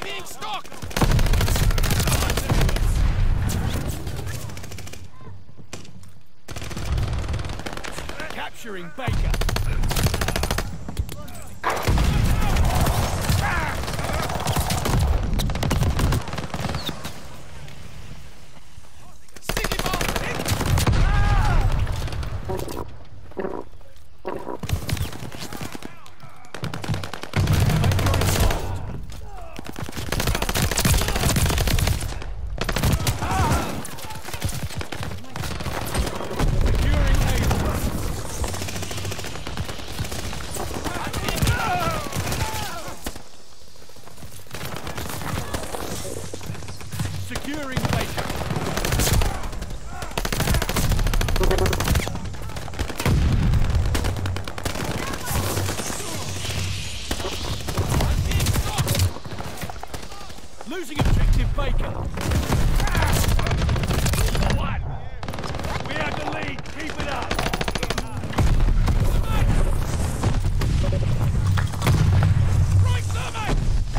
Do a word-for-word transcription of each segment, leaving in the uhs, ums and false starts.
being stalked! Capturing Baker. Securing Baker. Losing objective Baker. One. We have the lead. Keep it up. Right, Thermite!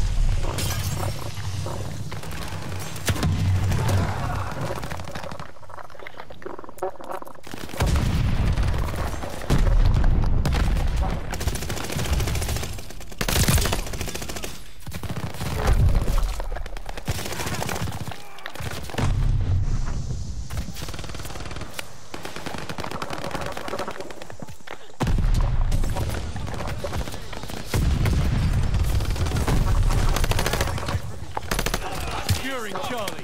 Securing Charlie.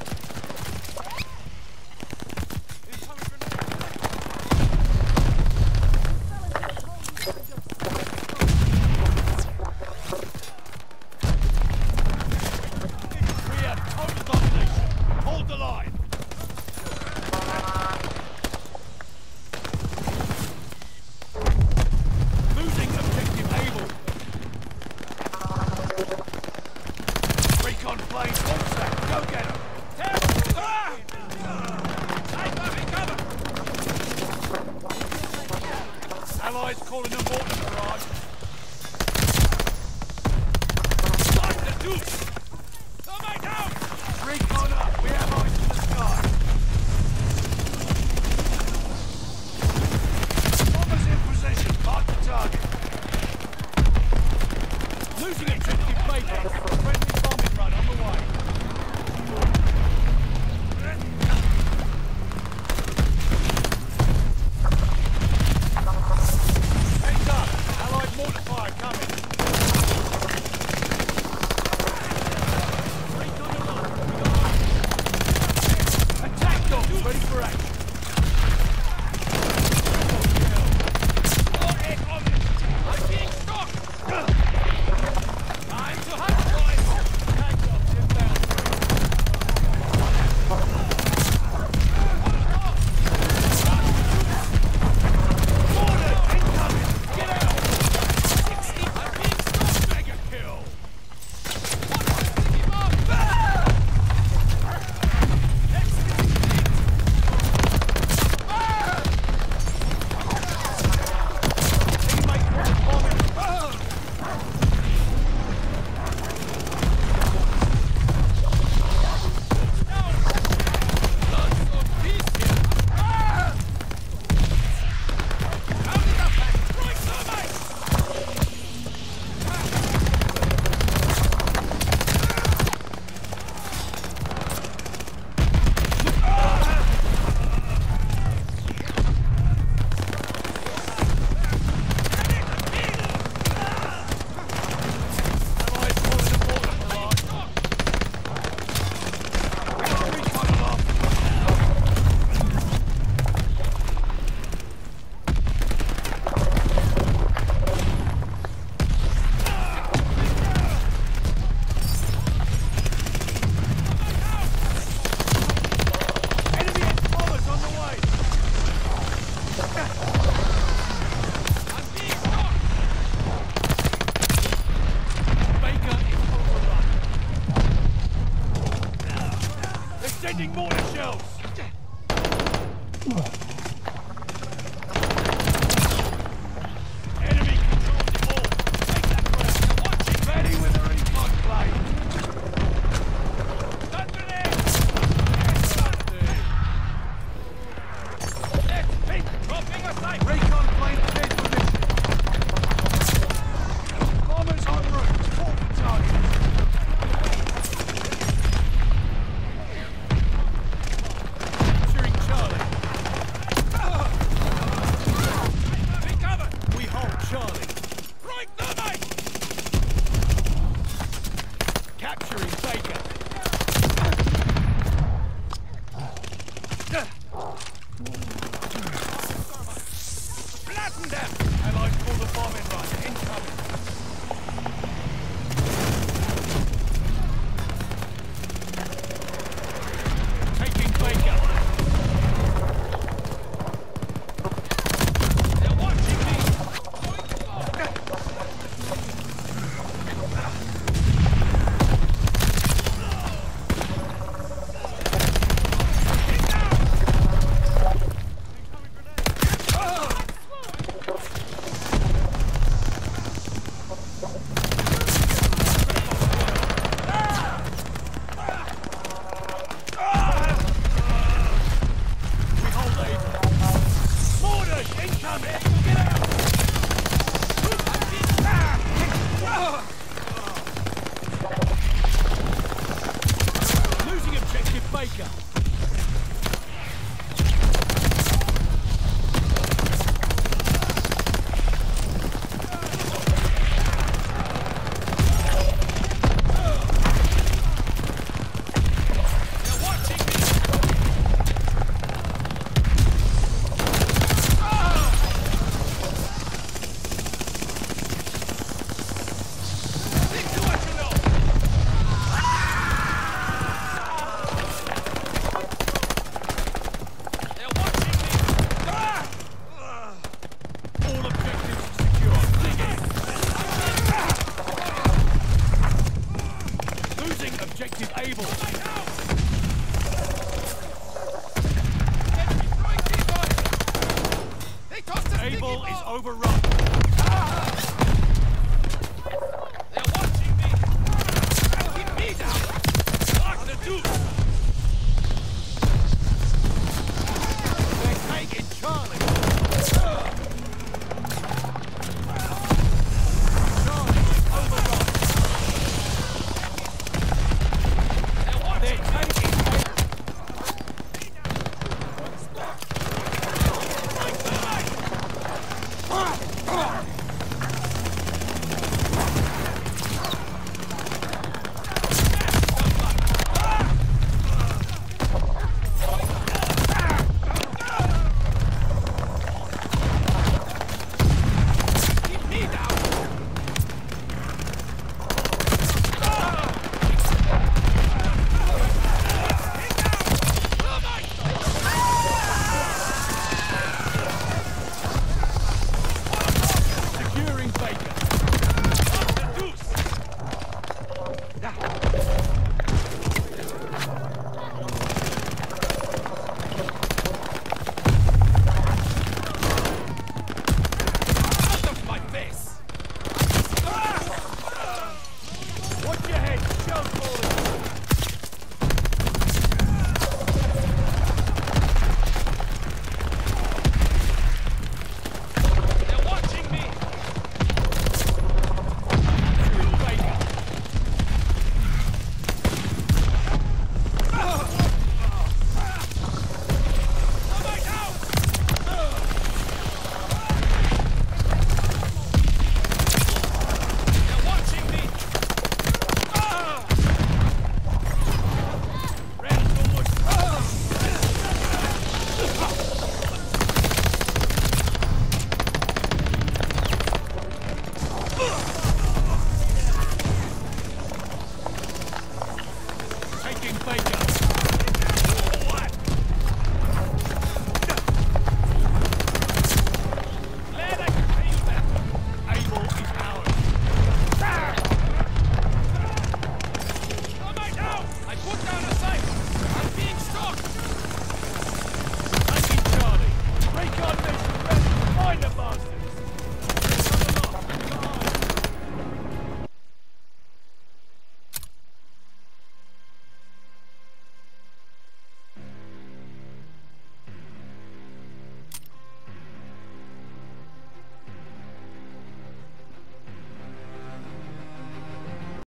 We have total domination. Hold the line. Losing objective Able. Recon plane full stack. Go get him. Ah! Cover. Allies calling a mortar barrage. Find the deuce. Somebody down. Recon up. We have eyes to the sky. Bombers in position. Mark the target. Losing objective Baker. Friendly bombing run on the way. Heads up! Allied mortar fire coming. Recon alert. Attack dogs ready for action. More air coming. I'm being stalked. Time to hunt, boys! Attack dogs inbound. Mortar incoming! Get out! sixty, I'm being stalked! Mega kill! Teammate bombing! Sending mortar shells!